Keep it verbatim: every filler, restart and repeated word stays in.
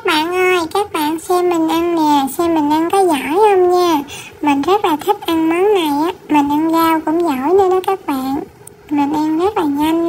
bạn ơi, các bạn xem mình ăn nè, xem mình ăn có giỏi không nha. Mình rất là thích ăn món này á, mình ăn rau cũng giỏi nữa đó các bạn. Mình ăn rất là nhanh